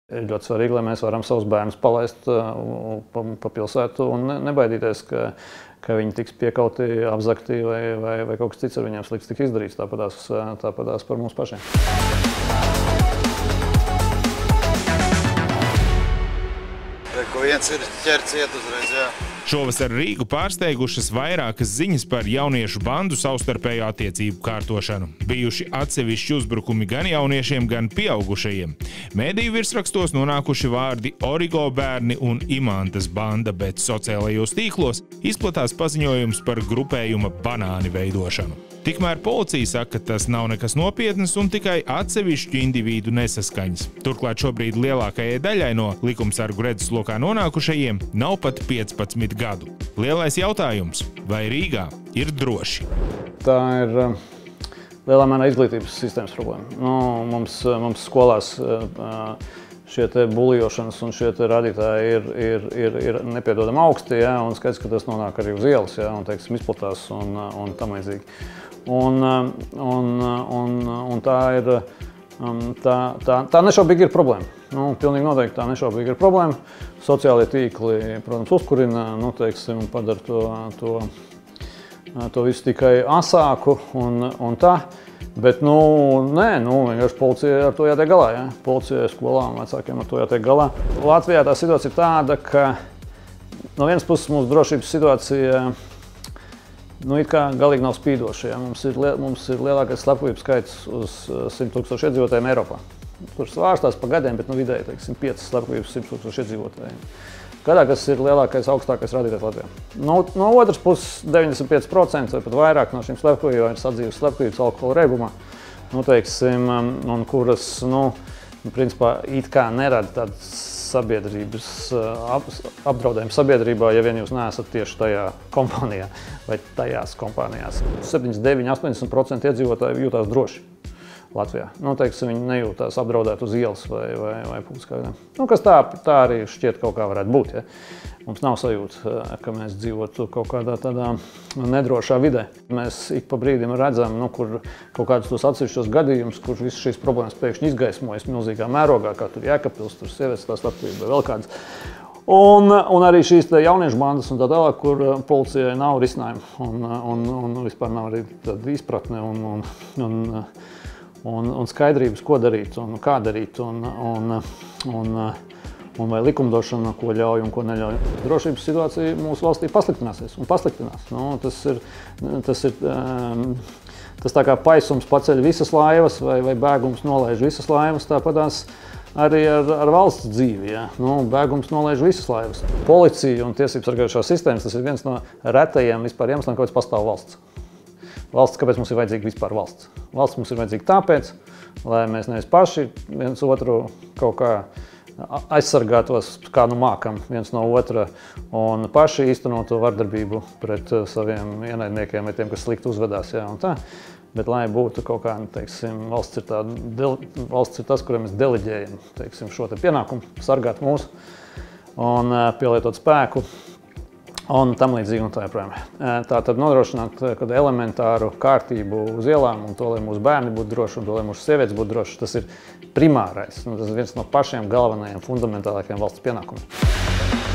Ir ļoti svarīgi, lai mēs varam savus bērnus palaist pa pilsētu un nebaidīties, ka viņi tiks piekauti, apzagti vai kaut kas cits ar viņiem slikts tiks izdarīts. Tāpatās par mums pašiem. Ko viens ir ķerts iet uzreiz, jā. Šovasar Rīgu pārsteigušas vairākas ziņas par jauniešu bandu savstarpēju attiecību kārtošanu. Bijuši atsevišķi uzbrukumi gan jauniešiem, gan pieaugušajiem. Mēdīju virsrakstos nonākuši vārdi Origo bērni un Imantas banda, bet sociālajos tīklos izplatās paziņojums par grupējuma banāni veidošanu. Tikmēr policija saka, ka tas nav nekas nopietnas un tikai atsevišķu individu nesaskaņas. Turklāt šobrīd lielākajai daļai no likumsargu redzeslokā nonākušajiem nav pat 15 gadu. Lielais jautājums, vai Rīgā ir droši? Tā ir lielā mērā izglītības sistēmas problēma. Mums skolās šie te bulijošanas un šie te radītāji ir nepiedodami augsti, ja, un skaidrs, ka tas nonāk arī uz ielas, ja, un, teiksim, izplatās un tam līdzīgi. Un tā ir, tā nešaubīgi ir problēma. Pilnīgi noteikti tā nešaubīgi ir problēma. Sociālie tīkli, protams, uzkurina, teiksim, padara to visu tikai asāku un tā. Bet, vienkārši policija ar to jātiek galā, ja? Policija, skolām, vecākiem ar to jātiek galā. Latvijā tā situācija ir tāda, ka no vienas puses mūsu drošības situācija it kā galīgi nav spīdoša. Ja? Mums ir lielākais slepkavību skaits uz 100 000 iedzīvotājiem Eiropā. Tur svārstās pa gadiem, bet vidēji, teiksim, 5 slepkavības 100 000 iedzīvotājiem. Gadā, kas ir lielākais, augstākais radītājs Latvijā. No otras puses, 95% vai pat vairāk no šīm slepkavībām ir sadzīves slepkavības alkohola reibumā, teiksim, un kuras, principā, it kā nerada tādas sabiedrības apdraudējumu sabiedrībā, ja vien jūs neesat tieši tajā kompānijā vai tajās kompānijās. 79–80% iedzīvotāji jūtās droši Latvijā. Teiksim, viņi nejūtās apdraudēt uz ielas vai publiskā vidē. Kas tā arī šķiet kaut kā varētu būt. Ja? Mums nav sajūta, ka mēs dzīvotu kaut kādā tādā nedrošā vidē. Mēs ik pa brīdim redzam, kur kaut kādus tos atsevišķos gadījumus, kur visas šīs problēmas pēkšņi izgaismojas milzīgā mērogā, kā tur Jēkabpils, tur sievietes tās slepkavība vai vēl kādas. Un arī šīs jauniešu bandas un tā tālāk, kur policijai nav risinājumu un vispār nav arī tāda izpratne un skaidrības, ko darīt un kā darīt un vai likumdošana, ko ļauj un ko neļauj. Drošības situācija mūsu valstī pasliktināsies un pasliktinās. Tas tā kā paisums paceļ visas laivas vai bēgums nolaiž visas laivas, tāpatās arī ar valsts dzīvi. Ja? Bēgums nolaiž visas laivas. Policija un tiesības sargājošās sistēmas, tas ir viens no retajiem vispār iemesliem, kāpēc pastāv valsts. Valsts, kāpēc mums ir vajadzīga vispār valsts? Valsts mums ir vajadzīga tāpēc, lai mēs nevis paši viens otru kaut kā aizsargātos, kā mākam viens no otra un paši īstenot to vardarbību pret saviem ienaidniekiem vai tiem, kas slikti uzvedās. Ja, un tā. Bet, lai būtu kaut kā, teiksim, valsts ir tas, kuram mēs deleģējam, teiksim, šo te pienākumu, sargāt mūs un pielietot spēku un tam līdzīgi un tā joprojām. Tātad nodrošināt elementāru kārtību uz ielām un to, lai mūsu bērni būtu droši un to, lai mūsu sievietes būtu droši, tas ir primārais. Tas ir viens no pašiem galvenajiem, fundamentālākajiem valsts pienākumiem.